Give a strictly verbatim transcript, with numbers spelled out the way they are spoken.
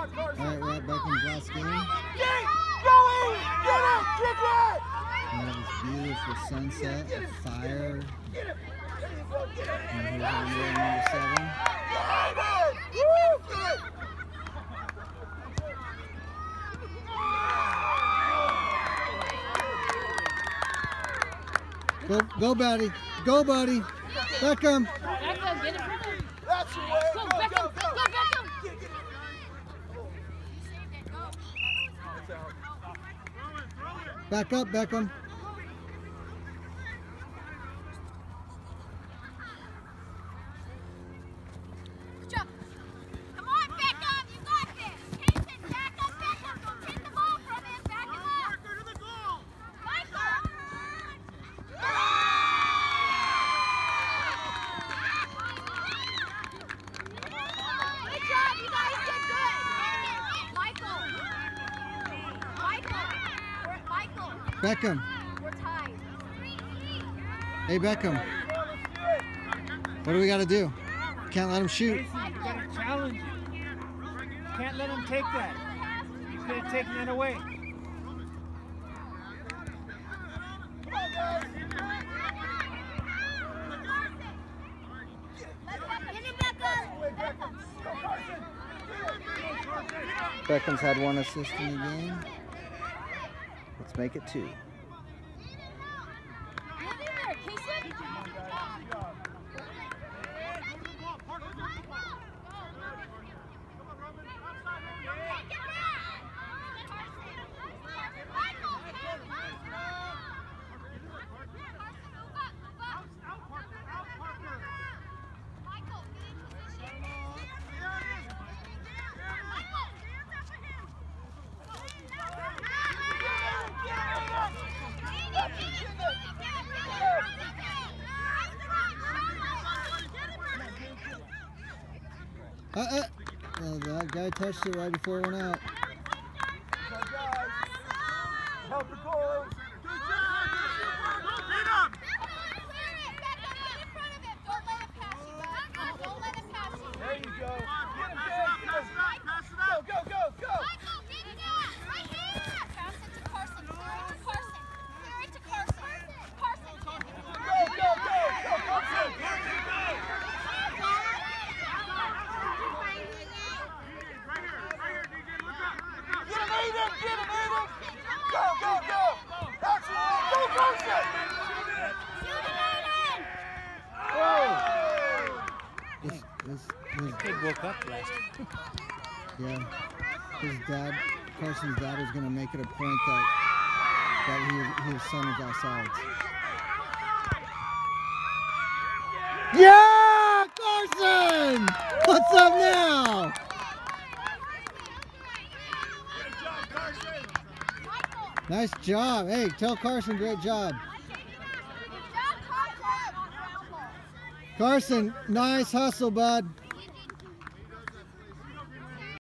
Alright, we're at Beckham's last game. And that was beautiful sunset, a fire. And here's our man, number seven. Go, go, buddy. Go, buddy. Beckham. Beckham, get it from him. That's the way. Go, Beckham. Go, go, Beckham. Back up, Beckham. Good job. Come on, Beckham. You got this. Casey, back up, Beckham. Don't take the ball from him. Back him up. To the goal. Michael. Good job. You guys did good. Michael. Michael. Michael. Beckham. We're tied. Hey, Beckham. What do we got to do? Can't let him shoot. Casey, you gotta challenge him. Can't let him take that. He could have taken it away. Beckham's had one assist in the game. Let's make it two. Uh, uh. Oh, that guy touched it right before it went out. Help the goal. There you go. Go, go, go, go. Michael, get it out. Right here. Pass it to Carson. Clear it to Carson. Clear it to Carson. Carson, get it. Go, go, go, go, Carson. Get him, Aiden! Get him, Aiden! Go, go, go! That's it! Go, Carson! Shoot it, Aiden. Whoa! This, this, this, Kid woke up last. yeah. His dad, Carson's dad, is going to make it a point that that he, his son is outside. Yeah, Carson! What's up now? Nice job. Hey, tell Carson, great job. Carson, nice hustle, bud.